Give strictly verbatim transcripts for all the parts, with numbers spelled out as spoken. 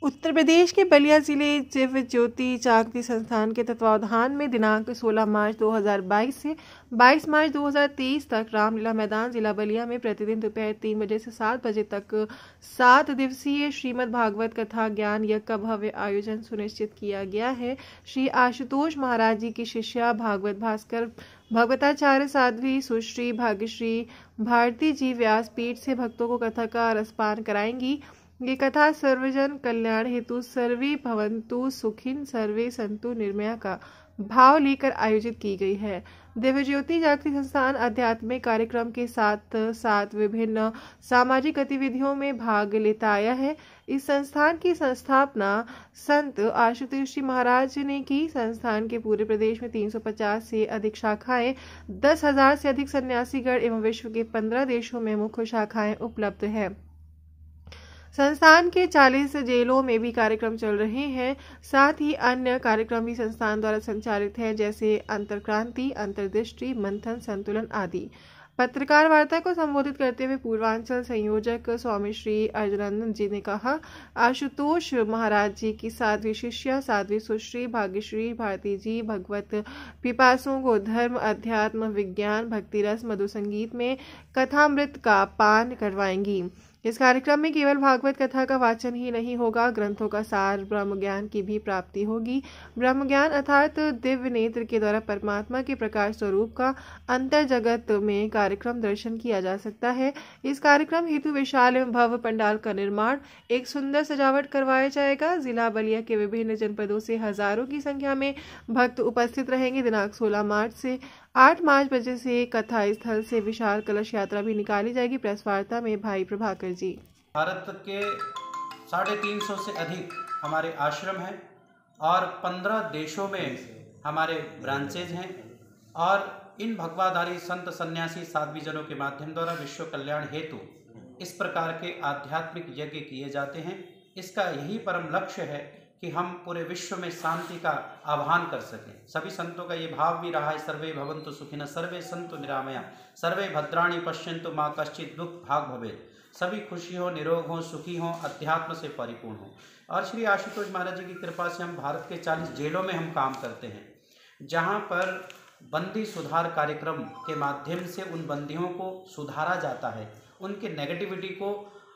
उत्तर प्रदेश के बलिया जिले दिव्य ज्योति जागृति संस्थान के तत्वावधान में दिनांक सोलह मार्च दो हज़ार बाईस से बाईस मार्च दो हज़ार तेईस तक रामलीला मैदान जिला बलिया में प्रतिदिन दोपहर तीन बजे से सात बजे तक सात दिवसीय श्रीमद् भागवत कथा ज्ञान यज्ञ का भव्य आयोजन सुनिश्चित किया गया है। श्री आशुतोष महाराज जी की शिष्या भागवत भास्कर भगवताचार्य साध्वी सुश्री भाग्यश्री भारती जी व्यासपीठ से भक्तों को कथा का रसपान कराएंगी। ये कथा सर्वजन कल्याण हेतु सर्वे भवन्तु सुखिन सर्वे संतु निर्मया का भाव लेकर आयोजित की गई है। दिव्य ज्योति जागृति संस्थान आध्यात्मिक कार्यक्रम के साथ साथ विभिन्न सामाजिक गतिविधियों में भाग लेता आया है। इस संस्थान की संस्थापना संत आशुतोष जी महाराज ने की। संस्थान के पूरे प्रदेश में तीन सौ पचास से अधिक शाखाएं, दस हजार से अधिक सन्यासीगण एवं विश्व के पंद्रह देशों में मुख्य शाखाएं उपलब्ध है। संस्थान के चालीस जेलों में भी कार्यक्रम चल रहे हैं। साथ ही अन्य कार्यक्रम भी संस्थान द्वारा संचालित हैं, जैसे अंतर्क्रांति, अंतर्दृष्टि, मंथन, संतुलन आदि। पत्रकार वार्ता को संबोधित करते हुए पूर्वांचल संयोजक स्वामी श्री अर्जुनानंद जी ने कहा, आशुतोष महाराज जी की साध्वी शिष्या साध्वी सुश्री भाग्यश्री भारती जी भगवत पिपासुओं को धर्म, अध्यात्म, विज्ञान, भक्ति रस, मधुर संगीत में कथामृत का पान करवाएंगी। इस कार्यक्रम में केवल भागवत कथा का वाचन ही नहीं होगा, ग्रंथों का सार, ब्रह्म ज्ञान की भी प्राप्ति होगी। ब्रह्म ज्ञान अर्थात दिव्य नेत्र के द्वारा परमात्मा के प्रकाश स्वरूप का अंतर जगत में कार्यक्रम दर्शन किया जा सकता है। इस कार्यक्रम हेतु विशाल एवं भव्य पंडाल का निर्माण, एक सुंदर सजावट करवाया जाएगा। जिला बलिया के विभिन्न जनपदों से हजारों की संख्या में भक्त उपस्थित रहेंगे। दिनांक सोलह मार्च से आठ मार्च बजे से कथा स्थल से विशाल कलश यात्रा भी निकाली जाएगी। प्रेस वार्ता में भाई प्रभाकर जी। भारत के साढ़े तीन सौ से अधिक हमारे आश्रम हैं और पंद्रह देशों में हमारे ब्रांचेज हैं और इन भगवाधारी संत सन्यासी साध्वी जनों के माध्यम द्वारा विश्व कल्याण हेतु इस प्रकार के आध्यात्मिक यज्ञ किए जाते हैं। इसका यही परम लक्ष्य है कि हम पूरे विश्व में शांति का आह्वान कर सकें। सभी संतों का ये भाव भी रहा है, सर्वे भवन्तु सुखिनः सर्वे सन्तु निरामया सर्वे भद्राणि पश्यन्तु मा कश्चित् दुःख भाग भवेत्। सभी खुशी हो, निरोग हो, सुखी हो, अध्यात्म से परिपूर्ण हो। और श्री आशुतोष महाराज जी की कृपा से हम भारत के चालीस जेलों में हम काम करते हैं, जहाँ पर बंदी सुधार कार्यक्रम के माध्यम से उन बंदियों को सुधारा जाता है, उनके नेगेटिविटी को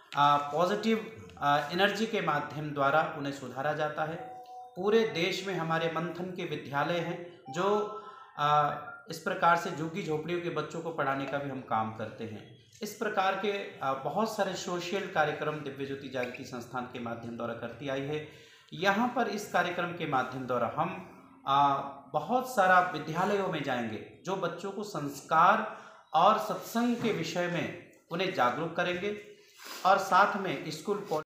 पॉजिटिव एनर्जी के माध्यम द्वारा उन्हें सुधारा जाता है। पूरे देश में हमारे मंथन के विद्यालय हैं जो आ, इस प्रकार से झुग्गी झोपड़ियों के बच्चों को पढ़ाने का भी हम काम करते हैं। इस प्रकार के आ, बहुत सारे सोशल कार्यक्रम दिव्य ज्योति जागृति संस्थान के माध्यम द्वारा करती आई है। यहाँ पर इस कार्यक्रम के माध्यम द्वारा हम आ, बहुत सारा विद्यालयों में जाएंगे जो बच्चों को संस्कार और सत्संग के विषय में उन्हें जागरूक करेंगे और साथ में स्कूल